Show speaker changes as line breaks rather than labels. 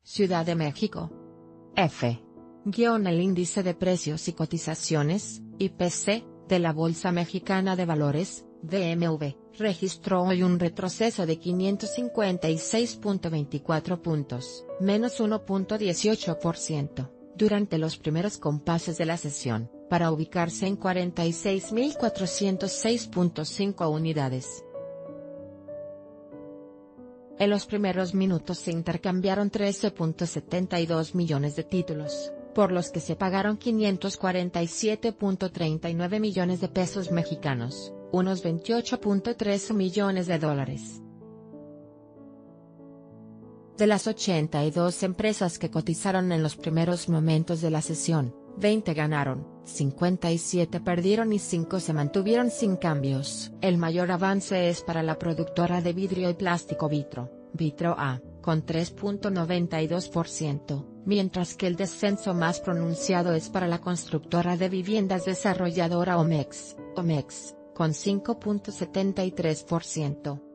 Ciudad de México. F. El índice de precios y cotizaciones, IPC, de la Bolsa Mexicana de Valores, BMV, registró hoy un retroceso de 556.24 puntos, menos 1.18%, durante los primeros compases de la sesión, para ubicarse en 46.406.5 unidades. En los primeros minutos se intercambiaron 13.72 millones de títulos, por los que se pagaron 547.39 millones de pesos mexicanos, unos 28.3 millones de dólares. De las 82 empresas que cotizaron en los primeros momentos de la sesión, 20 ganaron, 57 perdieron y 5 se mantuvieron sin cambios. El mayor avance es para la productora de vidrio y plástico Vitro A, con 3.92%, mientras que el descenso más pronunciado es para la constructora de viviendas desarrolladora Omex, con 5.73%.